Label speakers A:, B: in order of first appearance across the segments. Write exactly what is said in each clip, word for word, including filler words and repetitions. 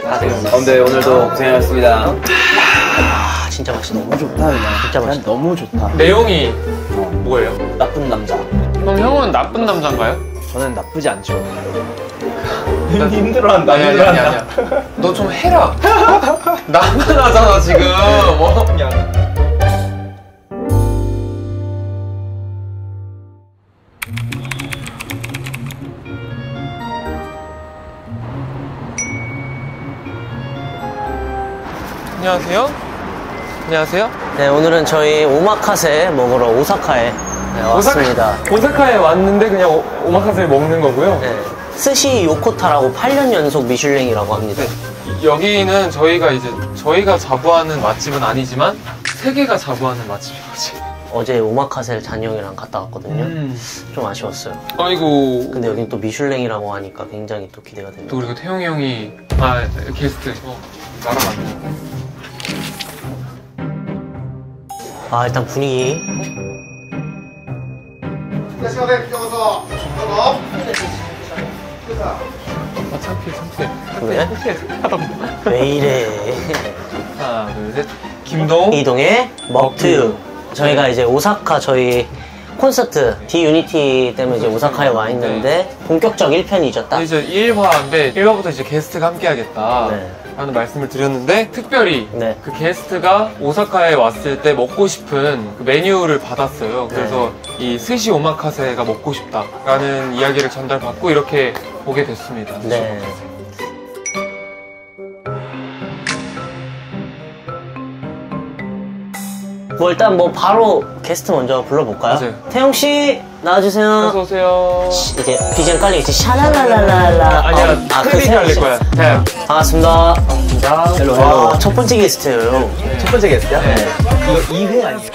A: 아, 네, 오늘도 고생하셨습니다.
B: 아, 진짜 맛있다.
A: 너무 좋다, 그냥.
B: 진짜 맛있다.
A: 너무 좋다.
C: 내용이 뭐예요?
A: 나쁜 남자.
C: 그럼 형은 나쁜 남자인가요?
A: 저는 나쁘지 않죠. 힘들어한다.
C: 아니, 아니, 아니, 아니야. 너 좀 해라. 나만 하잖아, 지금. 뭐. 그냥. 안녕하세요. 안녕하세요.
B: 네, 오늘은 저희 오마카세 먹으러 오사카에 네, 왔습니다.
C: 오사카, 오사카에 왔는데 그냥 오, 오마카세를 먹는 거고요.
B: 네, 스시 요코타라고 팔 년 연속 미슐랭이라고 합니다.
C: 네, 여기는 저희가 이제 저희가 자부하는 맛집은 아니지만 세계가 자부하는 맛집이지.
B: 어제 오마카세를 잔이 형이랑 갔다 왔거든요. 음. 좀 아쉬웠어요.
C: 아이고.
B: 근데 여긴 또 미슐랭이라고 하니까 굉장히 또 기대가 됩니다.
C: 또 그리고 태용이 형이 아 게스트 어, 나랑 왔네.
B: 아, 일단 분위기.
C: 아, 창피해, 창피해.
B: 왜?
C: 하다
B: 왜 이래.
C: 하나, 둘, 셋. 김동.
B: 이동의 먹투. 저희가 이제 오사카 저희 콘서트 D-유니티 때문에 이제 오사카에 와 있는데 본격적 일 편이죠, 딱.
C: 이제 일 화인데 일 화부터 이제 게스트가 함께 하겠다.
B: 네.
C: 라는 말씀을 드렸는데 특별히
B: 네.
C: 그 게스트가 오사카에 왔을 때 먹고 싶은 그 메뉴를 받았어요. 그래서 네. 이 스시 오마카세가 먹고 싶다라는 이야기를 전달받고 이렇게 보게 됐습니다.
B: 네. 뭐 일단 뭐 바로 게스트 먼저 불러볼까요?
C: 맞아요.
B: 태용 씨 나와주세요.
C: 어서 오세요.
B: 이제 비지엠 깔리겠지. 샤랄랄랄랄라.
C: 아니야,
B: 어, 아, 그
C: 크게
B: 태용
C: 깔릴
B: 씨.
C: 거야. 네.
B: 반갑습니다.
A: 반갑습니다.
B: 헬로 헬로. 첫 번째 게스트예요.
A: 네. 첫 번째 게스트야? 네. 이거 이 회 아니에요?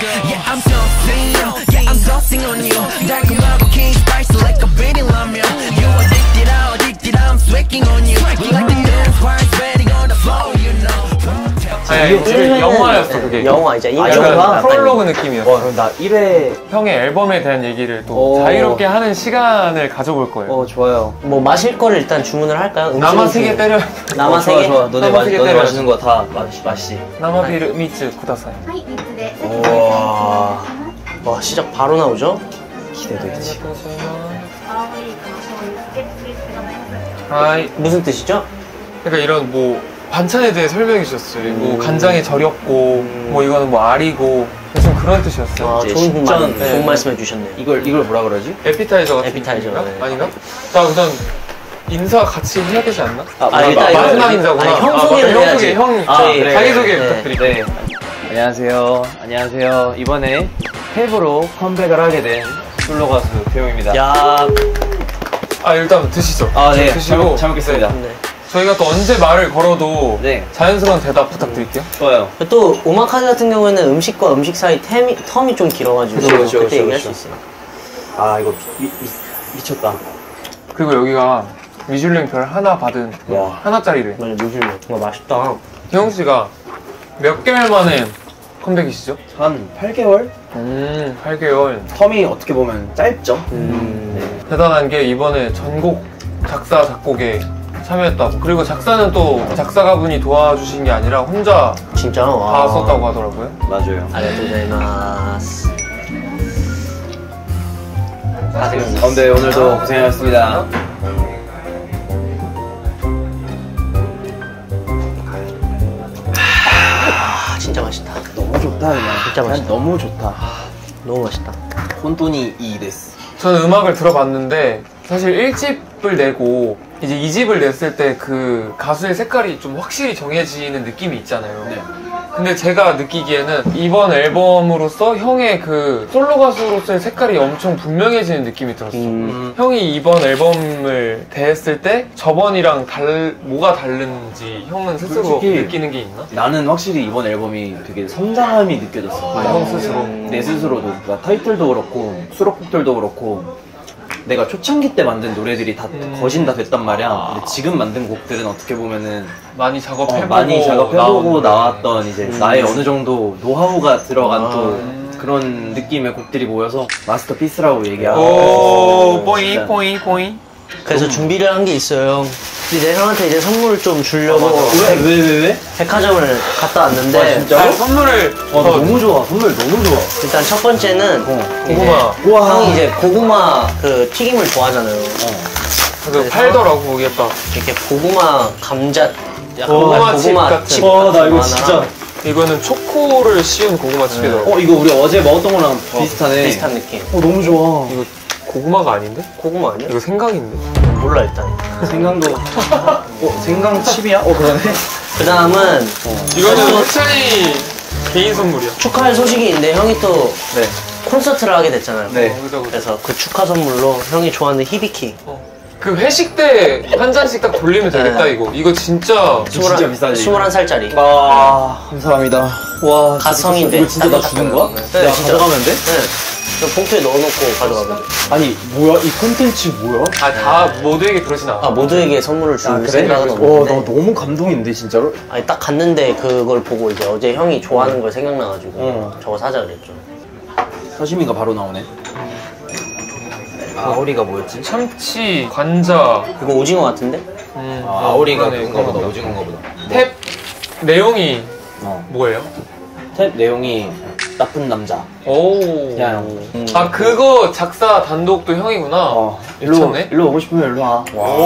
C: 아니, 지금 영화였어, 그게.
B: 영화, 이제
A: 아,
B: 인정가.
A: 영화?
C: 프롤로그 느낌이었어.
A: 와, 그럼 나 일 회.
C: 형의 앨범에 대한 얘기를 또
A: 오.
C: 자유롭게 하는 시간을 가져볼 거예요.
A: 어, 좋아요.
B: 뭐 마실 거를 일단 주문을 할까요?
C: 남아 세게 때려.
B: 남아
A: 어,
B: 세게?
A: 좋아, 좋아. 너네, 마,
C: 남아 세게
A: 너네
C: 때려.
A: 마시는 거 다 마시, 마시.
C: 남아비르 미츠 쿠다사이.
A: 우와.
B: 와, 시작 바로 나오죠?
A: 기대되지.
C: 하이.
B: 무슨 뜻이죠?
C: 그러니까 이런 뭐 반찬에 대해 설명해 주셨어요.
A: 음.
C: 뭐 간장에 절였고,
A: 음.
C: 뭐 이거는 뭐 알이고, 좀 그런 뜻이었어요.
B: 아,
A: 이제
B: 좋은, 말,
A: 식전,
B: 좋은
C: 네.
B: 말씀 해주셨네.
A: 이걸, 이걸 뭐라 그러지?
C: 에피타이저 같은
B: 에피타이저,
C: 느낌인가?
B: 네.
C: 아닌가? 자, 우선 인사 같이 해야 되지 않나?
A: 아,
B: 아, 일단
C: 마지막
B: 이거-
C: 인사구나.
B: 아니, 형
C: 아,
B: 소개를
C: 형
B: 해야지.
C: 소개, 형
A: 아,
C: 저희
A: 그래,
C: 자기소개
B: 그래.
C: 부탁드릴게요.
A: 네. 안녕하세요. 안녕하세요. 이번에 탭으로 컴백을 하게 된 솔로 가수 태용입니다.
B: 야,
C: 아, 일단 드시죠.
A: 아, 네.
C: 드시고.
A: 잘, 잘 먹겠습니다.
B: 네.
C: 저희가 또 언제 말을 걸어도
A: 네.
C: 자연스러운 대답 부탁드릴게요.
A: 좋아요.
B: 또 오마카세 같은 경우에는 음식과 음식 사이 템이, 텀이 좀 길어가지고
A: 그쵸, 그쵸,
B: 그때
A: 그쵸,
B: 얘기할
A: 그쵸.
B: 수 있어요.
A: 아, 이거 미, 미, 미쳤다.
C: 그리고 여기가 미슐랭 별 하나 받은
A: 와.
C: 하나짜리래.
B: 맞아, 요즘 정말 맛있다.
C: 태용 씨가 몇 개월 만에 컴백이시죠?
A: 한 팔 개월?
C: 음, 팔 개월.
A: 텀이 어떻게 보면 짧죠?
B: 음.
A: 네.
C: 대단한 게 이번에 전곡 작사, 작곡에 참여했다고. 그리고 작사는 또 작사가분이 도와주신 게 아니라 혼자
B: 진짜?
C: 다
B: 와.
C: 썼다고 하더라고요.
A: 맞아요.
B: 아리가토고자이마스.
A: 아, 네, 오늘도 고생하셨습니다.
B: 아, 진짜 맛있다.
A: 너무 좋다, 그냥.
B: 진짜 맛있다.
A: 너무 좋다.
B: 너무 맛있다.
A: 혼돈이 이 데스.
C: 저는 음악을 들어봤는데 사실 일 집을 내고 이제 이 집을 냈을 때 그 가수의 색깔이 좀 확실히 정해지는 느낌이 있잖아요.
A: 네.
C: 근데 제가 느끼기에는 이번 앨범으로서 형의 그 솔로 가수로서의 색깔이 엄청 분명해지는 느낌이 들었어.
B: 음.
C: 형이 이번 앨범을 대했을 때 저번이랑 달 뭐가 다른지 형은 스스로
A: 솔직히
C: 느끼는 게 있나?
A: 나는 확실히 이번 앨범이 되게 성장함이 느껴졌어.
C: 아, 형 스스로?
A: 내 스스로도. 그러니까 타이틀도 그렇고, 수록곡들도 그렇고, 내가 초창기 때 만든 노래들이 다
C: 음.
A: 거진 다 됐단 말이야. 근데 지금 만든 곡들은 어떻게 보면은
C: 많이 작업해보고
A: 어, 많이 작업해보고
C: 나온
A: 나왔던 이제
B: 음.
A: 나의 어느 정도 노하우가 들어간
B: 아.
A: 또
C: 음.
A: 그런 느낌의 곡들이 모여서 마스터피스라고 얘기하고
C: 오
A: 진짜.
C: 뽀잉 뽀잉 뽀잉.
B: 그래서 준비를 한 게 있어요. 이제 형한테 이제 선물을 좀 주려고
A: 왜, 왜, 왜, 왜?
B: 백화점을 갔다 왔는데
A: 와, 진짜?
C: 아, 선물을
A: 와,
C: 더
A: 너무 좋아. 선물 너무 좋아.
B: 일단 첫 번째는
C: 고구마.
B: 이제
A: 우와.
B: 형이 이제 고구마 그 튀김을 좋아하잖아요.
C: 그 팔더라고 거기에다.
B: 이렇게 고구마 감자 약간
C: 고구마
B: 고구마
C: 칩 같은.
B: 칩
A: 와, 나
B: 같은
A: 이거
B: 거
A: 진짜.
B: 하나.
C: 이거는 초코를 씌운 고구마 칩이더라고.
A: 어, 이거 우리 어제 먹었던 거랑 비슷하네.
B: 비슷한 느낌.
A: 어, 너무 좋아.
C: 이거 고구마가 아닌데?
B: 고구마 아니야?
C: 이거 생강인데?
B: 몰라 일단.
A: 생강도. 어, 생강 칩이야? 어, 그러네.
B: 그 다음은
C: 이거는 호찬이 개인 선물이야.
B: 축하할 소식이 있는데 형이 또
A: 네.
B: 콘서트를 하게 됐잖아요.
A: 네.
C: 어, 그죠, 그죠.
B: 그래서 그 축하 선물로 형이 좋아하는 히비키
C: 그 회식 때 한 잔씩 딱 돌리면 되겠다
B: 네.
C: 이거. 이거 진짜
A: 진짜 비싸지.
B: 스물한 살짜리.
A: 아, 감사합니다. 와,
B: 가성인데.
A: 이거 진짜 나 주는 거야?
B: 네,
A: 내가
B: 진짜.
A: 가져가면 돼?
B: 네. 저 봉투에 넣어놓고 가져가면 돼.
A: 아니, 뭐야? 이 콘텐츠 뭐야?
C: 아 다 모두에게 그러진 않아.
B: 아 모두에게 선물을 줄
A: 아, 그래?
B: 생각은
A: 와,
B: 없는데.
A: 나 너무 감동인데, 진짜로?
B: 아니 딱 갔는데 그걸 보고 이제 어제 형이 좋아하는 걸 생각나가지고
A: 어.
B: 저거 사자 그랬죠.
A: 사시미가 바로 나오네. 아오리가 뭐였지?
C: 참치, 관자.
B: 이거 오징어 같은데?
C: 음,
A: 아, 아오리가
C: 그러네,
A: 그건가 보다,
C: 그거보다.
A: 오징어인가 보다.
C: 탭 내용이
A: 어.
C: 뭐예요?
A: 탭 내용이 나쁜 남자.
C: 오.
A: 야, 음.
C: 아 그거 작사 단독도 형이구나.
A: 어, 일로,
C: 미쳤네.
A: 일로 오고 싶으면 일로 와.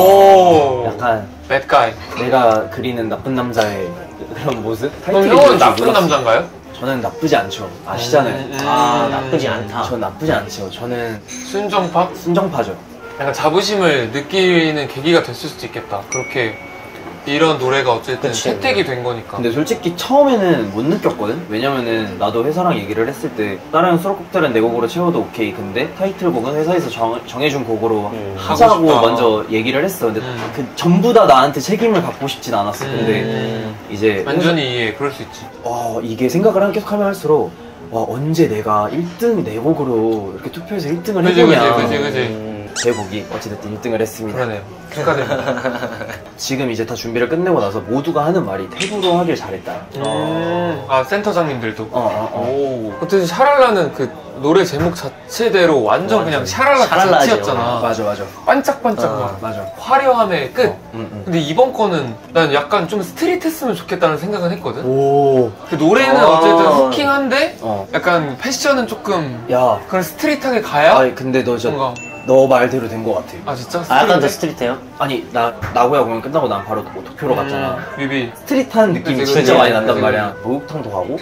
C: 오.
A: 약간
C: bad guy.
A: 내가 그리는 나쁜 남자의 그런 모습?
C: 그럼
A: 타이틀이
C: 형은
A: 뭔지
C: 나쁜
A: 몰랐어.
C: 남자인가요?
A: 저는 나쁘지 않죠. 아시잖아요.
C: 음, 음.
B: 아 나쁘지 않다.
A: 전 나쁘지 않죠. 저는
C: 순정파?
A: 순정파죠.
C: 약간 자부심을 느끼는 계기가 됐을 수도 있겠다. 그렇게 이런 노래가 어쨌든
B: 그치.
C: 채택이 된 거니까.
A: 근데 솔직히 처음에는 못 느꼈거든? 왜냐면은 나도 회사랑 얘기를 했을 때 다른 수록곡들은 내 곡으로 채워도 오케이. 근데 타이틀곡은 회사에서 정, 정해준 곡으로
B: 음.
A: 하자고
C: 하고 싶다.
A: 먼저 얘기를 했어. 근데
C: 음.
A: 그 전부 다 나한테 책임을 갖고 싶진 않았어. 근데
B: 음.
A: 이제
C: 완전히 이해. 그럴 수 있지.
A: 와, 이게 생각을 한 계속 하면 할수록 와, 언제 내가 일 등 내 곡으로 이렇게 투표해서 일 등을
C: 그지,
A: 해보냐.
C: 그지, 그지, 그지.
B: 음.
A: 제 곡이 어찌됐든 일 등을 했습니다.
C: 그러네요. 축하드립니다.
A: 지금 이제 다 준비를 끝내고 나서 모두가 하는 말이 탭으로 하길 잘했다.
C: 음. 아 센터장님들도.
A: 어, 어, 어.
C: 오. 어쨌든 샤랄라는 그 노래 제목 자체대로 완전
A: 완전.
C: 그냥 샤랄라
B: 샤랄라죠.
C: 자체였잖아.
A: 맞아, 맞아.
C: 반짝반짝
B: 어.
C: 막
A: 맞아.
C: 화려함의 끝.
A: 응, 응.
C: 근데 이번 거는 난 약간 좀 스트릿했으면 좋겠다는 생각은 했거든.
A: 오.
C: 그 노래는
B: 어.
C: 어쨌든 후킹한데
A: 어.
C: 약간 패션은 조금
A: 야.
C: 그런 스트릿하게 가야
A: 아니, 근데 너 진짜
C: 뭔가
A: 너 말대로 된 것 같아.
C: 아 진짜
B: 아 약간 더
C: 스트릿해?
B: 스트릿해요?
A: 아니, 나, 나고야 공연 끝나고 난 바로 뭐 도쿄로 갔잖아.
C: 음, 뮤비.
A: 스트릿한 느낌이
C: 그치,
A: 진짜
C: 그치,
A: 많이 난단
C: 그치.
A: 말이야. 목욕탕도 가고,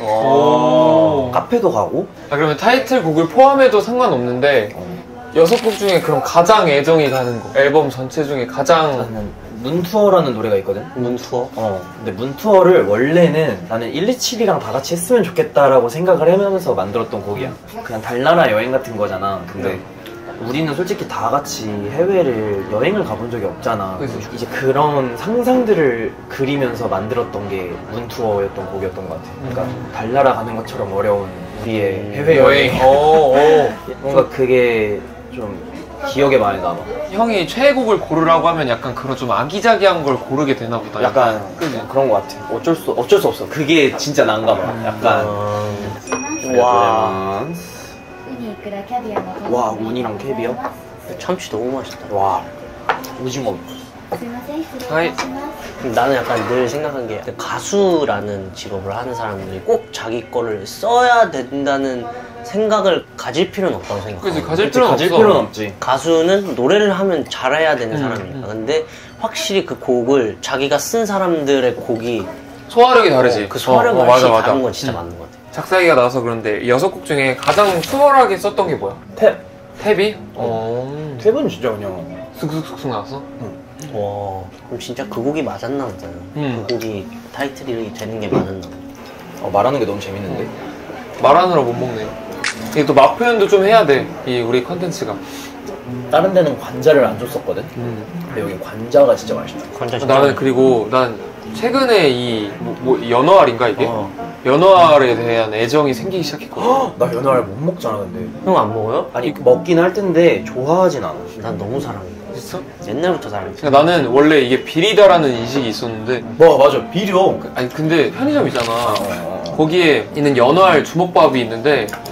C: 오.
A: 카페도 가고.
C: 아 그러면 타이틀곡을 포함해도 상관없는데 여섯 곡 중에 그럼 가장 애정이 가는 곡 앨범 전체 중에 가장
A: 나는 문투어라는 노래가 있거든?
B: 문투어?
A: 어. 근데 문투어를 원래는 나는 일이칠이랑 다 같이 했으면 좋겠다라고 생각을 하면서 만들었던 곡이야. 그냥 달나라 여행 같은 거잖아. 근데 우리는 솔직히 다 같이 해외를 여행을 가본 적이 없잖아.
C: 그치.
A: 이제 그런 상상들을 그리면서 만들었던 게 문투어였던 곡이었던 것 같아. 그러니까 달나라 가는 것처럼 어려운 우리의 해외여행.
C: 오, 오.
A: 뭔가 그게 좀 기억에 많이 남아.
C: 형이 최애곡을 고르라고 하면 약간 그런 좀 아기자기한 걸 고르게 되나 보다.
A: 약간
C: 그지?
A: 그런 것 같아. 어쩔 수 어쩔 수 없어. 그게 진짜 난가 봐. 약간
B: 음. 와
A: 와, 우니랑 캐비어?
B: 참치 너무 맛있다.
A: 와, 오징어.
C: 하이.
B: 나는 약간 늘 생각한 게 가수라는 직업을 하는 사람들이 꼭 자기 거를 써야 된다는 생각을 가질 필요는 없다고 생각해.
C: 그지 가질
A: 그치,
C: 필요는
A: 가질
C: 없어.
A: 필요는 없지.
B: 가수는 노래를 하면 잘해야 되는
C: 음,
B: 사람이니까.
C: 음.
B: 근데 확실히 그 곡을 자기가 쓴 사람들의 곡이
C: 소화력이 다르지.
B: 그 소화력이
C: 어, 어,
B: 훨씬
C: 맞아, 맞아.
B: 다른 건 진짜
C: 음.
B: 맞는 것 같아.
C: 작사기가 나와서 그런데 여섯 곡 중에 가장 수월하게 썼던 게 뭐야?
A: 탭.
C: 탭이? 어.
A: 탭은 진짜 그냥.
C: 쑥쑥쑥쑥 나왔어?
B: 와, 그럼 진짜 그 곡이 맞았나 보다.
C: 음.
B: 그 곡이 타이틀이 되는 게 맞았나 보다.
A: 어, 말하는 게 너무 재밌는데.
C: 말하느라 못 먹네. 이게 또 맛 표현도 좀 해야 돼. 이 우리 컨텐츠가.
A: 다른 데는 관자를 안 줬었거든.
C: 음.
A: 근데 여기 관자가 진짜 맛있다.
B: 관자 진짜
C: 나는 그리고 난 최근에 이 뭐, 뭐 연어알인가 이게?
A: 어.
C: 연어알에 대한 애정이 생기기 시작했거든.
A: 나 연어알 못 먹잖아, 근데.
B: 형 안 먹어요?
A: 아니, 먹긴 할 텐데 좋아하진 않아.
B: 난 너무 사랑해.
C: 진짜?
B: 옛날부터 사랑해.
C: 그러니까 나는 원래 이게 비리다라는 인식이 있었는데
A: 뭐, 맞아. 비려.
C: 아니 근데 편의점 있잖아.
A: 어, 어.
C: 거기에 있는 연어알 주먹밥이 있는데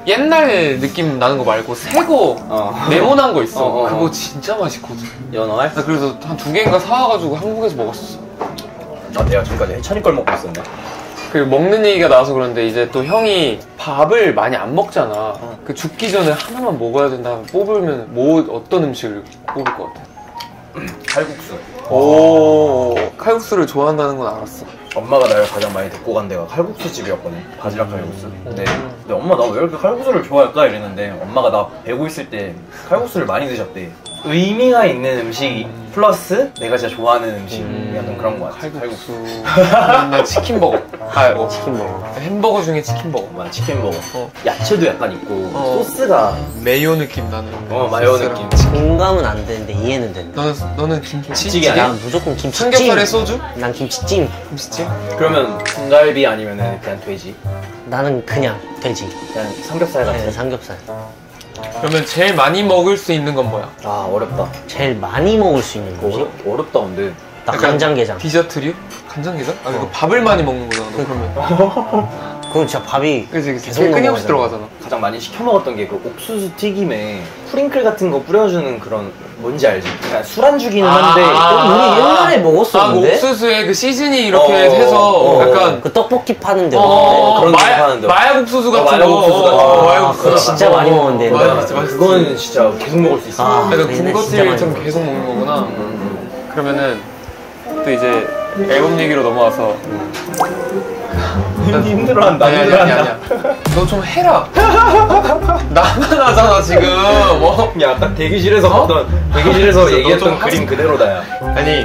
C: 옛날 느낌 나는 거 말고 새거
A: 어.
C: 네모난 거 있어.
A: 어, 어, 어.
C: 그거 진짜 맛있거든.
A: 연어알?
C: 나 그래서 한 두 개인가 사와가지고 한국에서 먹었어.
A: 아, 내가 지금까지 해찬이 걸 먹고 있었네.
C: 그 먹는 얘기가 나와서 그런데 이제 또 형이 밥을 많이 안 먹잖아. 어. 그 죽기 전에 하나만 먹어야 된다 뽑으면 뭐 어떤 음식을 뽑을 것 같아?
A: 칼국수.
C: 오, 칼국수를 좋아한다는 건 알았어.
A: 엄마가 나를 가장 많이 데리고 간 데가 칼국수 집이었거든. 바지락 칼국수. 근데, 근데 엄마 나 왜 이렇게 칼국수를 좋아할까 이랬는데 엄마가 나 배고 있을 때 칼국수를 많이 드셨대. 의미가 있는 음식 플러스 내가 진짜 좋아하는 음식
C: 음,
A: 약간 그런 거 같아.
C: 칼국수. 난 치킨버거. 아, 어.
B: 치킨버거.
C: 햄버거 중에 치킨버거.
A: 맞아, 치킨버거.
C: 어.
A: 야채도 약간 있고
C: 어.
A: 소스가
C: 메요 느낌 나는.
A: 어 마요
C: 소스랑.
A: 느낌.
B: 공감은 안 되는데 이해는 된다.
C: 너는 너는 김치
A: 김치찌개 아니야?
B: 난 무조건 김치찜.
C: 삼겹살에 소주?
B: 난 김치찜.
C: 김치찜?
A: 그러면 등갈비 아니면은 그냥 돼지?
B: 나는 그냥 돼지.
A: 그냥 삼겹살 같은.
B: 네, 삼겹살.
C: 그러면 제일 많이 먹을 수 있는 건 뭐야?
A: 아 어렵다.
B: 제일 많이 먹을 수 있는 음식?
A: 어렵, 어렵다 근데.
B: 나
C: 약간
B: 간장게장.
C: 디저트류? 간장게장? 아 이거
B: 어.
C: 밥을 많이 먹는 거잖아. 너 그러면.
B: 그건 진짜 밥이
C: 그치 그치.
B: 계속
C: 제일 끊임없이
B: 넘어가잖아.
C: 들어가잖아.
A: 가장 많이 시켜 먹었던 게 그 옥수수 튀김에 프링클 같은 거 뿌려주는 그런 뭔지 알지? 그냥 술안주기는 한데
B: 우리 옛날에 먹었었는데?
C: 아, 그 옥수수에 그 시즈니 이렇게
A: 어,
C: 해서
A: 어,
C: 약간
B: 그 떡볶이 파는 데
C: 어,
B: 먹었는데
A: 그런 데
C: 마약,
A: 파는데.
C: 마약 옥수수
A: 어,
C: 같은
A: 마약
C: 거.
A: 옥수수 같은
C: 어,
A: 거.
C: 마약
A: 아,
C: 옥수수.
B: 그거 진짜 많이 먹었는데.
C: 맞아,
A: 맞아,
C: 진짜 맛있어.
A: 그건 진짜 계속 먹을 수 있어.
B: 아.
C: 약간
B: 옛날에
C: 군것질처럼
B: 진짜 많이
C: 계속 먹는 거구나.
A: 음.
C: 그러면은 또 이제 앨범 얘기로 넘어와서
A: 힘들어한다.
C: 아니 아니 아니 아니야. 너 좀 해라. 나만 하잖아 지금. 뭐.
A: 야, 아까 대기실에서
C: 어?
A: 봤던 대기실에서
C: 진짜
A: 얘기했던
C: 너좀
A: 그림
C: 하지.
A: 그대로다 야.
C: 아니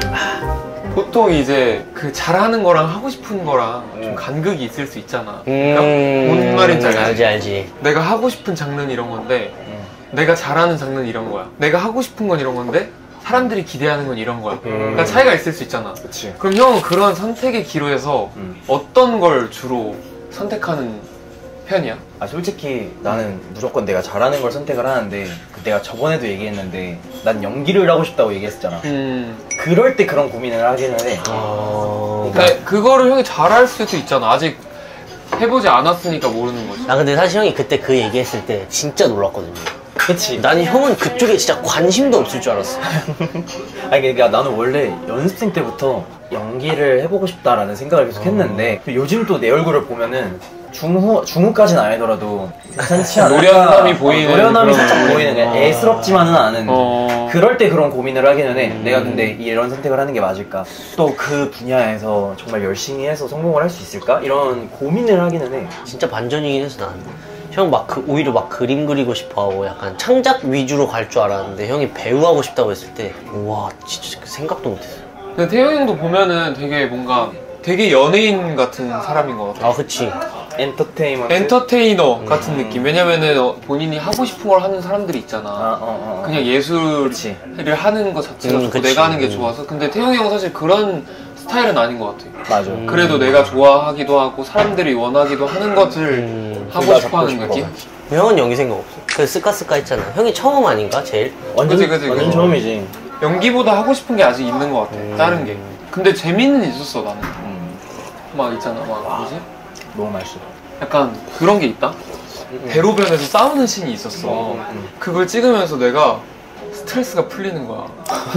C: 보통 이제 그 잘하는 거랑 하고 싶은 거랑 좀
A: 음.
C: 간극이 있을 수 있잖아.
B: 음...
C: 그러니까 뭔 말인지 알지?
B: 알지 알지.
C: 내가 하고 싶은 장르는 이런 건데 내가 잘하는 장르는 이런 거야. 내가 하고 싶은 건 이런 건데 사람들이 기대하는 건 이런 거야. 그러니까 차이가 있을 수 있잖아.
A: 그치.
C: 그럼 형은 그런 선택의 기로에서
A: 음.
C: 어떤 걸 주로 선택하는 편이야?
A: 아 솔직히 나는 무조건 내가 잘하는 걸 선택을 하는데 그 내가 저번에도 얘기했는데 난 연기를 하고 싶다고 얘기했었잖아.
C: 음.
A: 그럴 때 그런 고민을 하기는 해.
B: 어...
C: 근데 그거를 형이 잘할 수도 있잖아. 아직 해보지 않았으니까 모르는 거지.
B: 나 근데 사실 형이 그때 그 얘기했을 때 진짜 놀랐거든요.
A: 그치.
B: 나는 형은 그쪽에 진짜 관심도 없을 줄 알았어.
A: 아니 그러니까 나는 원래 연습생 때부터 연기를 해보고 싶다라는 생각을 계속 했는데 요즘 또 내 얼굴을 보면은 중후, 중후까지는 아니더라도 괜찮지 않을까?
C: 노련함이 보이는
A: 어, 노련함이
C: 그런-
A: 살짝 보이는 그냥 애스럽지만은 않은
C: 어...
A: 그럴 때 그런 고민을 하기는 해. 내가 근데 이런 선택을 하는 게 맞을까? 또 그 분야에서 정말 열심히 해서 성공을 할 수 있을까? 이런 고민을 하기는 해.
B: 진짜 반전이긴 해서 나는. 형 막 그 오히려 막 그림 그리고 싶어하고 약간 창작 위주로 갈 줄 알았는데 형이 배우 하고 싶다고 했을 때 우와 진짜 생각도 못했어.
C: 근데 태영 형도 보면은 되게 뭔가 되게 연예인 같은 사람인 것 같아.
B: 아 그치.
A: 엔터테인먼트.
C: 엔터테이너
A: 음.
C: 같은 느낌. 왜냐면은 어, 본인이 하고 싶은 걸 하는 사람들이 있잖아.
A: 아, 어, 어, 어.
C: 그냥 예술을
A: 그치.
C: 하는 것 자체가
B: 음,
C: 좋고
B: 그치.
C: 내가 하는 게
B: 음.
C: 좋아서. 근데 태용이 형은 사실 그런 스타일은 아닌 것 같아.
A: 맞아.
B: 음.
C: 그래도 내가 좋아하기도 하고 사람들이 원하기도 하는 것을
B: 음,
C: 하고
A: 내가
C: 싶어하는
A: 잡고
C: 느낌?
A: 싶어.
B: 형은 연기 생각 없어. 그 스카스카 했잖아. 형이 처음 아닌가 제일?
A: 완전,
C: 그치, 그치,
A: 완전
C: 그치.
A: 처음이지.
C: 연기보다 하고 싶은 게 아직 있는 것 같아.
B: 음.
C: 다른 게. 근데 재미는 있었어 나는.
A: 음,
C: 막 있잖아. 막 뭐지?
A: 너무 맛있어.
C: 약간 그런 게 있다?
A: 음.
C: 대로변에서 싸우는 씬이 있었어.
A: 음.
C: 그걸 찍으면서 내가 스트레스가 풀리는 거야.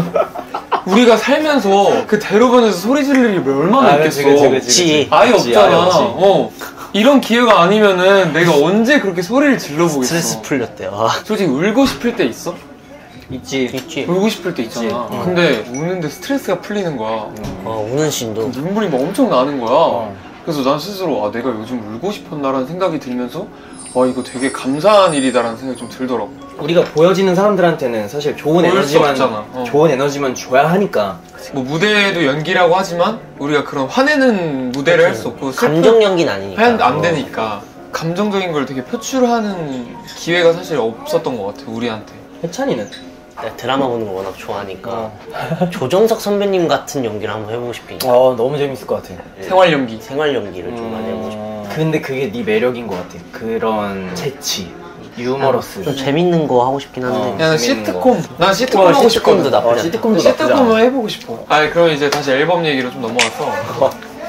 C: 우리가 살면서 그 대로변에서 소리 지를 일이 얼마나
A: 아,
C: 있겠어.
A: 그치, 그치, 그치, 그치.
C: 아예
A: 그치,
C: 없잖아.
A: 아예 없지.
C: 어. 이런 기회가 아니면은 내가 언제 그렇게 소리를 질러보겠어.
B: 스트레스 풀렸대. 아
C: 솔직히 울고 싶을 때 있어?
A: 있지.
B: 있지.
C: 울고 싶을 때 있잖아.
A: 있지. 응.
C: 근데 우는데 스트레스가 풀리는 거야.
B: 어 우는 씬도.
C: 눈물이 막 엄청 나는 거야.
A: 어.
C: 그래서 난 스스로 아 내가 요즘 울고 싶었나라는 생각이 들면서 와 이거 되게 감사한 일이다라는 생각이 좀 들더라고.
A: 우리가 보여지는 사람들한테는 사실 좋은
C: 보일 수
A: 에너지만
C: 없잖아. 어.
A: 좋은 에너지만 줘야 하니까.
C: 뭐 무대도 연기라고 하지만 우리가 그런 화내는 무대를 할 수 없고 슬픈
B: 감정 연기는 아니니까.
C: 안, 안 되니까 감정적인 걸 되게 표출하는 기회가 사실 없었던 것 같아 우리한테.
A: 해찬이는?
B: 내가 드라마 보는 거 워낙 좋아하니까
A: 어.
B: 조정석 선배님 같은 연기를 한번 해보고 싶긴 해.
A: 어 너무 재밌을 것 같아.
C: 생활 연기.
B: 생활 연기를 좀 많이 해보고 싶어.
A: 음, 근데 그게 네 매력인 것 같아. 그런 재치, 유머러스.
B: 좀 재밌는 거 하고 싶긴 한데.
A: 어.
C: 그냥
A: 재밌는
C: 시트콤. 난 시트콤
B: 어,
C: 하고
B: 시트콤도
C: 싶거든.
B: 나쁘지
A: 어,
B: 않다.
A: 시트콤도 나쁘지 않아.
C: 시트콤을 해보고 싶어. 아 그럼 이제 다시 앨범 얘기로 좀 넘어가서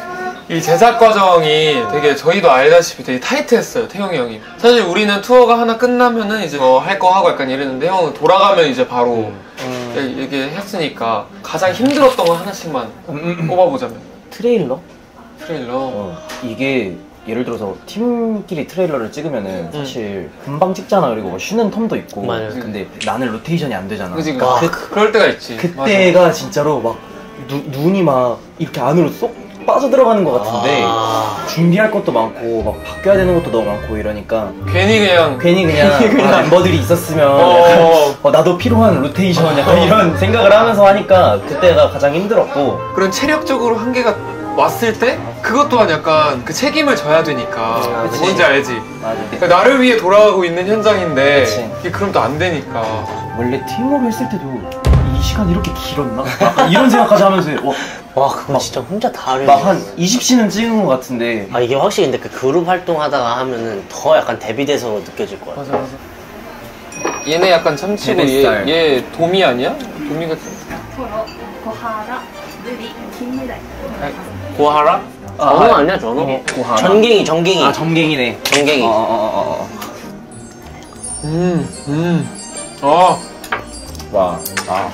C: 이 제작 과정이 되게 저희도 알다시피 되게 타이트했어요. 태용이 형이. 사실 우리는 투어가 하나 끝나면은 이제 뭐 할 거 하고 약간 이랬는데 형은 돌아가면 이제 바로 음. 이게 했으니까 가장 힘들었던 거 하나씩만 음. 꼽아보자면.
A: 트레일러?
C: 트레일러.
A: 어, 이게 예를 들어서 팀끼리 트레일러를 찍으면은 사실 금방 찍잖아. 그리고 뭐 쉬는 텀도 있고.
B: 맞아요.
A: 근데 나는 로테이션이 안 되잖아.
C: 그치, 그, 그, 그럴 때가 있지.
A: 그때가 맞아. 진짜로 막 누, 눈이 막 이렇게 안으로 쏙 빠져들어가는 것 같은데 아... 준비할 것도 많고 막 바뀌어야 되는 것도 너무 많고 이러니까
C: 괜히 그냥
A: 괜히 그냥, 그냥... 아, 멤버들이 있었으면 어... 어, 나도 필요한 로테이션 약간 어... 이런 생각을 하면서 하니까 그때가 가장 힘들었고
C: 그런 체력적으로 한계가 왔을 때 그것 또한 약간 그 책임을 져야 되니까 아, 뭔지 알지? 맞아. 그러니까 나를 위해 돌아가고 있는 현장인데 그치. 이게 그럼 또 안 되니까
A: 원래 팀으로 했을 때도 이 시간 이렇게 길었나? 이런 생각까지 하면서 와,
B: 와 그건 진짜 혼자 다 하려고
A: 막 한 이십 시는 찍은 것 같은데
B: 아 이게 확실히 근데 그 그룹 활동하다가 하면은 더 약간 대비돼서 느껴질 것 같아.
C: 맞아 맞아. 얘네 약간 참치고 얘, 얘 도미 아니야? 도미 같은
D: 고하라, 느리, 긴미라이.
B: 고하라?
A: 아,
B: 전어 아니야 전어? 어, 고하라. 전갱이 전갱이.
A: 아 전갱이네.
B: 전갱이.
A: 어, 어, 어, 어.
C: 음, 음. 어.
A: 와. 아.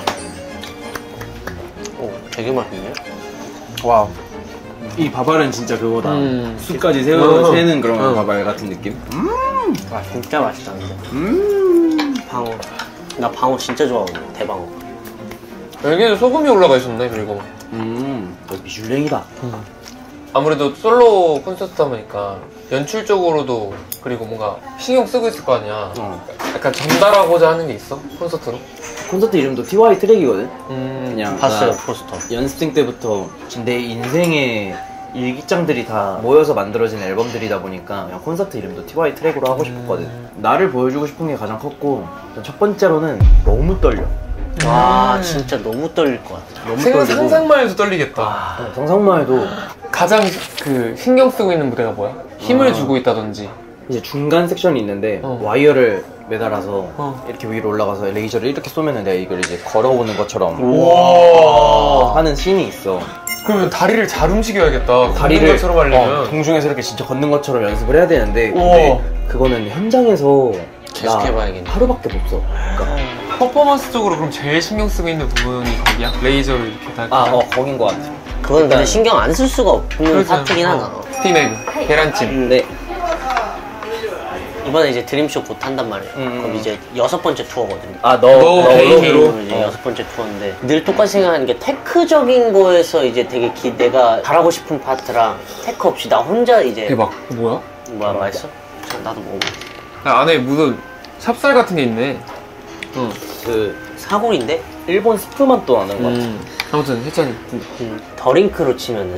B: 오, 되게 맛있네.
A: 와. 이 바발은 진짜 그거다. 음. 숯까지 세우,
C: 어.
A: 세는 그런
C: 어.
A: 바발 같은 느낌? 음.
B: 와, 진짜 맛있다, 근데.
A: 음.
B: 방어. 나 방어 진짜 좋아하거든, 대방어.
C: 여기에도 소금이 올라가 있었네, 그리고.
A: 음. 어, 미슐랭이다.
C: 음. 아무래도 솔로 콘서트다 보니까 연출적으로도 그리고 뭔가 신경 쓰고 있을 거 아니야. 어. 약간 전달하고자 하는 게 있어? 콘서트로?
A: 콘서트 이름도 티와이 트랙이거든?
B: 음, 그냥 봤어요 포스터.
A: 연습생 때부터 내 인생의 일기장들이 다 모여서 만들어진 앨범들이다 보니까 그냥 콘서트 이름도 티와이 트랙으로 하고 싶었거든. 음. 나를 보여주고 싶은 게 가장 컸고 첫 번째로는 너무 떨려.
B: 와 음. 진짜 너무 떨릴 것 같아.
C: 너무 생각, 떨리고 상상만 해도 떨리겠다.
A: 아, 네, 상상만 해도.
C: 가장 그 신경 쓰고 있는 무대가 뭐야? 힘을 아. 주고 있다든지
A: 이제 중간 섹션이 있는데 어. 와이어를 매달아서 어. 이렇게 위로 올라가서 레이저를 이렇게 쏘면 내가 이걸 이제 걸어오는 것처럼 우와. 하는 씬이 있어.
C: 그러면 다리를 잘 움직여야겠다. 다리를 것처럼 하려면
A: 어, 동중에서 이렇게 진짜 걷는 것처럼 연습을 해야 되는데 근데 그거는 현장에서
B: 계속 해봐야겠네.
A: 하루밖에 못 써. 그러니까
C: 퍼포먼스적으로 그럼 제일 신경 쓰고 있는 부분이 거기야? 레이저를 이렇게 달
A: 아, 어, 거긴 것 같아.
B: 그건 근데 신경 안 쓸 수가 없는 그렇죠. 파트긴
C: 어.
B: 하잖아.
C: 스팀에그, 계란찜.
A: 네.
B: 이번에 이제 드림쇼 곧 한단 말이야. 음. 그럼 이제 여섯 번째 투어거든요.
A: 아, 너, 너, 너
B: 개인으로 이제 어. 여섯 번째 투어인데 늘 똑같이 생각하는 게 테크적인 거에서 이제 되게 기, 내가 잘하고 싶은 파트랑 테크 없이 나 혼자 이제
C: 대박. 뭐야?
B: 뭐야 맛있어? 나도 먹어.
C: 야, 안에 무슨 찹쌀 같은 게 있네.
B: 응. 그 사골인데
A: 일본 스프만 또 나는 것 같아.
C: 음. 아무튼 혜찬이
B: 음, 더링크로 치면은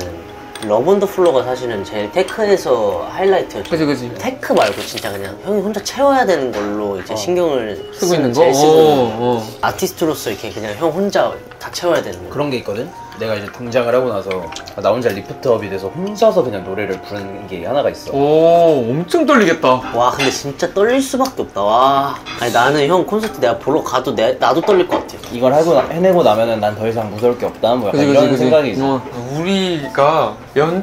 B: 러브 온더 플로어가 사실은 제일 테크에서 하이라이트였죠.
C: 그치 그치.
B: 테크 말고 진짜 그냥 형이 혼자 채워야 되는 걸로 이제 어. 신경을
C: 쓰고 있는 거?
B: 제일 쓰고
C: 어, 어.
B: 아티스트로서 이렇게 그냥 형 혼자 다 채워야 되는 거.
A: 그런 게 있거든? 내가 이제 등장을 하고 나서 나 혼자 리프트업이 돼서 혼자서 그냥 노래를 부르는 게 하나가 있어.
C: 오, 엄청 떨리겠다.
B: 와 근데 진짜 떨릴 수밖에 없다. 와 아니 나는 형 콘서트 내가 보러 가도 내, 나도 떨릴 것 같아.
A: 이걸 하고 나, 해내고 나면은 난 더 이상 무서울 게 없다 뭐 약간 그치, 이런 그치, 생각이 그치. 있어.
C: 어, 우리가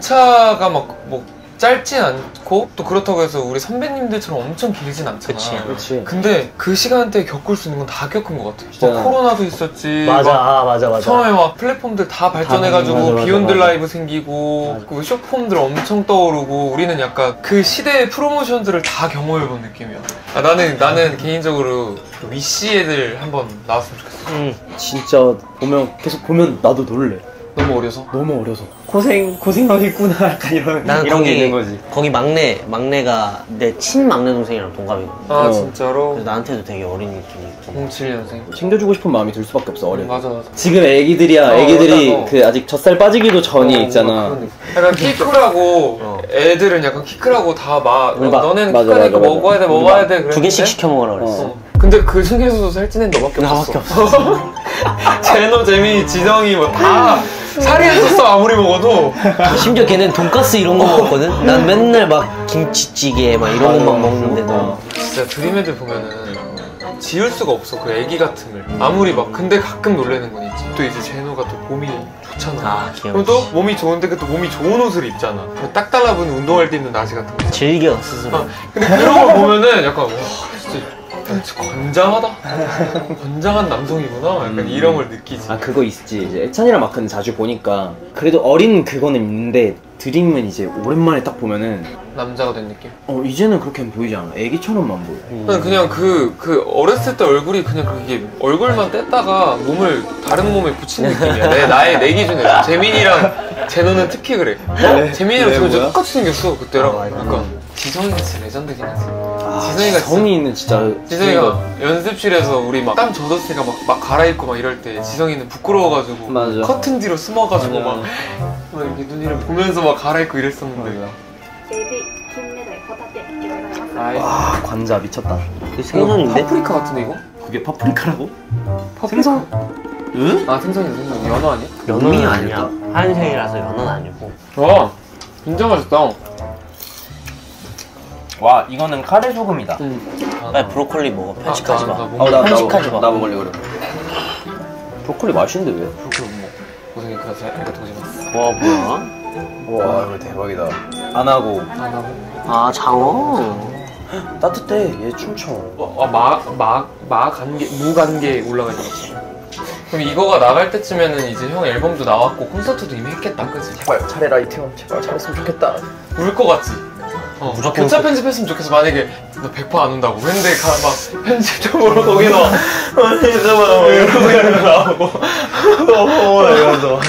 C: 연차가 막 뭐 짧진 않고 또 그렇다고 해서 우리 선배님들처럼 엄청 길진 않잖아.
B: 그치,
A: 그치.
C: 근데 그 시간대에 겪을 수 있는 건 다 겪은 것 같아. 뭐 코로나도 있었지.
B: 맞아, 아, 맞아, 맞아.
C: 처음에 막 플랫폼들 다 발전해가지고 비욘드 라이브 생기고 그 숏폼들 엄청 떠오르고 우리는 약간 그 시대의 프로모션들을 다 경험해본 느낌이야. 아, 나는 나는 개인적으로 그 위시 애들 한번 나왔으면 좋겠어.
B: 음.
A: 진짜 보면 계속 보면 나도 놀래.
C: 너무 어려서?
A: 너무 어려서 고생 고생하겠구나 약간 이런
B: 난
A: 이런
B: 거기,
A: 게 있는 거지.
B: 거기 막내 막내가 내 친막내 동생이랑 동갑이거든.
C: 아 어. 진짜로?
B: 그래서 나한테도 되게 어린 느낌이 있고.
C: 공칠 년생.
A: 챙겨주고 싶은 마음이 들 수밖에 없어. 어려.
C: 음, 맞아 맞아.
A: 지금 애기들이야.
C: 어,
A: 애기들이
C: 맞아, 어.
A: 그 아직 젖살 빠지기도 전이
C: 어,
A: 있잖아.
C: 약간 키 크라고 어. 애들은 약간 키 크라고 다 막 너네는
A: 맞아,
C: 키 크니까
A: 맞아,
C: 먹어야 돼 먹어야 돼 그랬는데
B: 두 개씩 시켜 먹으라 그랬어.
C: 어. 근데 그 중에서도 살찐 애는 너밖에 없었어.
B: 나밖에 없어.
C: 제노, 재민이, 지성이 뭐 다 살이 안 쪘어 아무리 먹어도.
B: 심지어 걔는 돈가스 이런 거 먹었거든? 난 맨날 막 김치찌개 막 이런 것만 먹는데도.
C: 진짜 드림 애들 보면은 지울 수가 없어 그 애기 같음을. 아무리 막 근데 가끔 놀래는 건 있지. 또 이제 제노가 또 몸이 좋잖아.
B: 아,
C: 그럼 또 몸이 좋은데 그 또 몸이 좋은 옷을 입잖아. 딱 달라붙는 운동할 때 입는 나시 같은 거.
B: 즐겨 스스로.
C: 어, 근데 그런 거 보면은 약간 와 진짜, 진짜 건장하다. 건장한 남성이구나. 약간
A: 음.
C: 이런 걸 느끼지.
A: 아 그거 있지. 이제 애찬이랑 마크는 자주 보니까 그래도 어린 그거는 있는데 드림은 이제 오랜만에 딱 보면은
C: 남자가 된 느낌.
A: 어 이제는 그렇게 보이지 않아. 애기처럼만 보여.
C: 그냥 그냥 그, 그 어렸을 때 얼굴이 그냥 그게 얼굴만 뗐다가 몸을 다른 몸에 붙인 느낌이야. 내, 나의 내 기준에. 재민이랑 제노는 특히 그래. 어? 재민이랑 제노 진짜 똑같이 생겼어 그때랑.
A: 아, 맞아.
C: 그러니까 지성이가 진짜 레전드긴 하지.
A: 아,
C: 지성이가
A: 지성이는 진짜
C: 지성이가 연습실에서 우리 막 땀 젖었으니까 막, 막 갈아입고 막 이럴 때 지성이는 부끄러워가지고
A: 맞아.
C: 커튼 뒤로 숨어가지고
A: 맞아.
C: 막, 막 이렇게 눈이를 보면서 막 갈아입고 이랬었는데.
D: エビ、金目鯛、ホタテ、いろいろあります
C: 아이,
A: 와 관자 미쳤다.
B: 이거 생선인데?
C: 파프리카 같은데 이거?
A: 그게 파프리카라고?
C: 파프리카?
A: 생선? 응?
C: 아 생선이 생선. 연어 아니야?
B: 연어는
A: 음이
B: 아니야.
A: 아닐까?
B: 하얀색이라서 연어는 아니고.
C: 와 진짜 맛있다.
A: 와 이거는 카레 소금이다.
C: 응.
B: 빨리 브로콜리 먹어. 편식하지
C: 아, 나,
B: 마.
C: 나 못
A: 어, 나, 나,
B: 편식하지 마.
A: 나 먹을래 그래. 브로콜리 맛있는데 왜?
C: 브로콜리 못 먹어. 고생이 그래서 아리가토 고자이마스.
B: 와 뭐야?
A: 와 이거 대박이다. 안 하고
C: 안 하고.
B: 아 장어.
A: 따뜻해. 얘 춤춰.
C: 어, 마마마 간게 무 간게 올라가 있는 거지. 그럼 이거가 나갈 때쯤에는 이제 형 앨범도 나왔고 콘서트도 이미 했겠다, 그지?
A: 제발 차례라이트 형 제발 잘했으면 좋겠다.
C: 울 것 같지? 어,
B: 무조건
C: 교차 편집했으면 좋겠어. 만약에 너 백 퍼센트 안 온다고. 근데 가, 막 편집적으로 거기서 아니 잠깐만 이러고 이러고 나오고
A: 어 이러면서.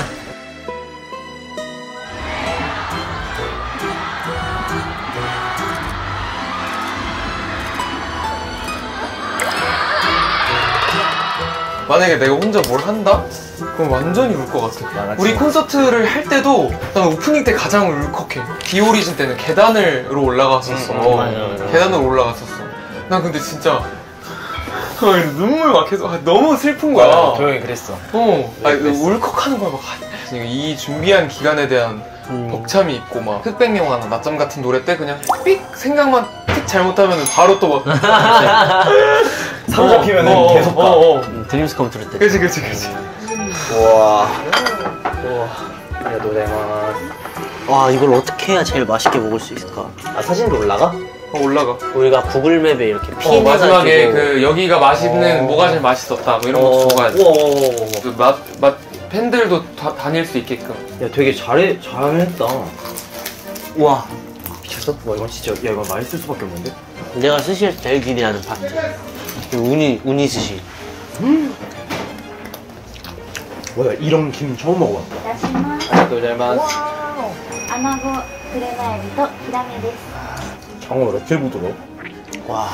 C: 만약에 내가 혼자 뭘 한다? 그럼 완전히 울 것 같아.
A: 나같이.
C: 우리 콘서트를 할 때도 난 오프닝 때 가장 울컥해. 비오리진 때는 계단으로 올라갔었어.
B: 음, 음, 맞아, 맞아.
C: 계단으로 올라갔었어. 난 근데 진짜 눈물 막 계속 아, 너무 슬픈 거야.
A: 맞아, 조용히 그랬어.
C: 어, 아니,
A: 그랬어.
C: 울컥하는 거야. 막 아, 이 준비한 기간에 대한
B: 음.
C: 벅참이 있고 막 흑백 영화나 낮잠 같은 노래 때 그냥 삑 생각만 틱 잘못하면 바로 또 막
A: 삼 잡히면은 계속 가.
C: 어, 어.
B: 음, 드림스 컴 트루 때.
C: 그치 그치 그치.
A: 우와. 우와. 아리가토고자이마스.
B: 와 이걸 어떻게 해야 제일 맛있게 먹을 수 있을까?
A: 아 사진도 올라가?
C: 어, 올라가.
B: 우리가 구글맵에 이렇게
C: 어,
B: 핀
C: 마지막에
B: 해가지고
C: 그 여기가 맛있는
A: 어.
C: 뭐가 제일 맛있었다 뭐 이런
A: 어.
C: 거 적어야 돼.
A: 우와, 우와, 우와, 우와.
C: 그 맛, 맛 팬들도 다 다닐 수 있게끔.
A: 야 되게 잘해 잘했다.
B: 와
A: 미쳤어? 와 이건 진짜 야 이건 맛있을 수밖에 없는데?
B: 내가 스시에서 제일 기대하는 파트. 이 우니 우니 스시.
A: 뭐야 이런 김 처음 먹어봐.
D: いたします
A: 아리가토고자이마스.
D: アナゴ、クレマエビとヒラメです
A: 장어 며칠 부드러워?
B: 와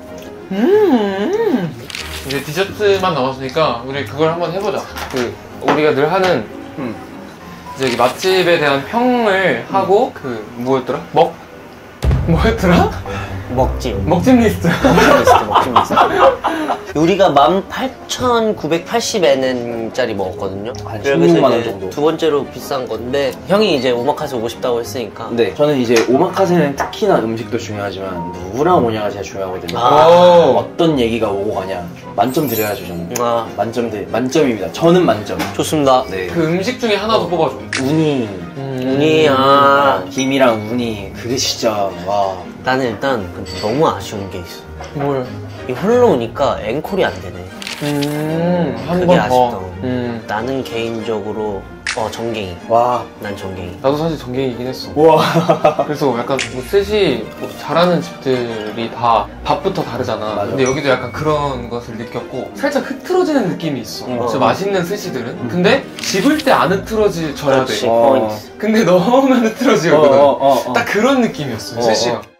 C: 음. 이제 디저트만 남았으니까 우리 그걸 한번 해보자. 그 우리가 늘 하는
A: 응.
C: 이제 여기 맛집에 대한 평을 하고 그 뭐였더라? 먹 뭐였더라?
B: 먹찜.
C: 먹집 리스트.
B: 리스트 먹찜 리스트. 우리가 만 팔천구백팔십 엔엔짜리 먹었거든요.
A: 한
B: 그래서
A: 십육만 원
B: 이제
A: 정도.
B: 두 번째로 비싼 건데 형이 이제 오마카세 오고 싶다고 했으니까.
A: 네, 저는 이제 오마카세는 특히나 음식도 중요하지만 누구랑 오냐가 제일 중요하거든요.
B: 아.
C: 오.
A: 어떤 얘기가 오고 가냐 만점 드려야죠 저는.
B: 아
A: 만점 드 만점입니다. 저는 만점.
B: 좋습니다.
A: 네.
C: 그 음식 중에 하나 더 뽑아줘.
A: 우니,
B: 우니 아
A: 김이랑 우니 그게 진짜 와.
B: 나는 일단 근데 너무 아쉬운 게 있어.
C: 뭘?
B: 이 홀로 오니까 앵콜이 안 되네.
C: 음, 한
B: 그게
C: 번
B: 아쉽다.
C: 더. 음.
B: 나는 개인적으로 어 정갱이.
A: 와.
B: 난 정갱이.
C: 나도 사실 전갱이긴 했어.
A: 와.
C: 그래서 약간 뭐 셋이 뭐 잘하는 집들이 다 밥부터 다르잖아.
A: 맞아.
C: 근데 여기도 약간 그런 것을 느꼈고 살짝 흐트러지는 느낌이 있어.
A: 어.
C: 진짜 맛있는 스시들은. 근데 집을 때 안 흐트러져야
B: 그렇지.
C: 돼.
A: 어.
B: 포인트.
C: 근데 넣으면 흐트러지거든.
A: 어, 어, 어.
C: 딱 그런 느낌이었어.
A: 어,
C: 스시가.
A: 어.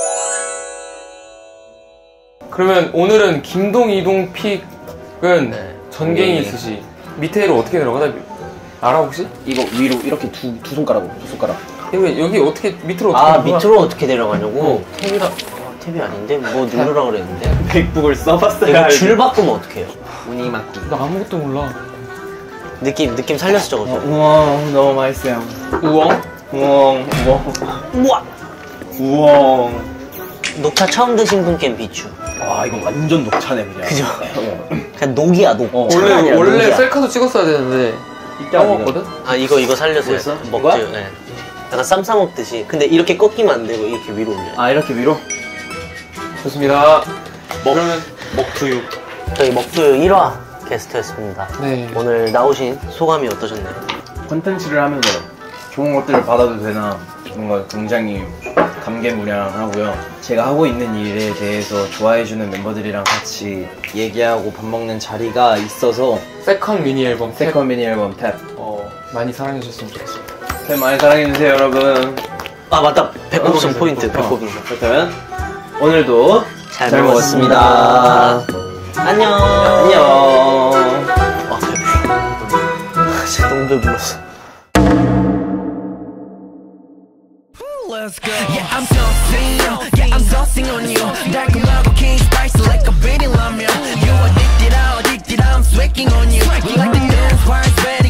C: 그러면 오늘은 김동 이동 픽은
B: 네.
C: 전갱이
A: 네.
C: 스시. 밑에로 어떻게 들어가? 나 알아 혹시?
A: 이거 위로 이렇게 두, 두 손가락으로 두 손가락.
C: 여기, 여기 어떻게 밑으로 어떻게
B: 아
C: 들어가?
B: 밑으로 어떻게 내려가냐고?
C: 어.
B: 탭이라 아, 탭이 아닌데 뭐 누르라 그랬는데.
A: 백북을 써봤어야
B: 이거
A: 알지.
B: 줄 바꾸면 어떡해요?
A: 우니 맞기.
C: 나 아무것도 몰라.
B: 느낌 느낌 살려서 적어줘.
A: 우와 너무 맛있어요.
C: 우엉?
A: 우엉 우엉
B: 우와.
A: 우엉.
B: 녹차 처음 드신 분께는 비추.
A: 와 이거 완전 녹차네 그냥.
B: 그죠? 그냥 녹이야 녹.
A: 어.
B: 차가
C: 원래
B: 아니라
C: 원래
B: 녹이야.
C: 셀카도 찍었어야 되는데 까먹었거든?
B: 아 이거 이거 살려서
A: 뭐였어?
B: 먹죠.
A: 뭐가?
B: 네. 약간 쌈 싸 먹듯이. 근데 이렇게 꺾이면 안 되고 이렇게 위로 올려.
A: 아 이렇게 위로?
C: 좋습니다.
A: 먹,
C: 그러면
A: 먹투유.
B: 저희 먹투 일 화 게스트였습니다.
C: 네.
B: 오늘 나오신 소감이 어떠셨나요?
E: 콘텐츠를 하면서 좋은 것들을 받아도 되나 뭔가 굉장히 감개무량하고요. 제가 하고 있는 일에 대해서 좋아해주는 멤버들이랑 같이
A: 얘기하고 밥 먹는 자리가 있어서
C: 세컨 미니 앨범 탭
E: 세컨 미니 앨범 탭.
C: 어, 많이 사랑해 주셨으면 좋겠습니다.
E: 탭 많이 사랑해주세요 여러분.
B: 아 맞다. 배꼽선
E: 어,
B: 포인트.
E: 어.
B: 배꼽선.
E: 그렇다면 오늘도
B: 잘,
E: 잘
B: 먹었습니다. 안녕.
E: 안녕.
B: 아 배불러. 진짜 너무 배불렀어.
F: Let's go. Yeah, I'm saucing you. Yeah, I'm saucing on you. 달콤하고 king spicy like a beating ramen. You addicted, I'm addicted, I'm swacking on you. You like the dance, why sweat?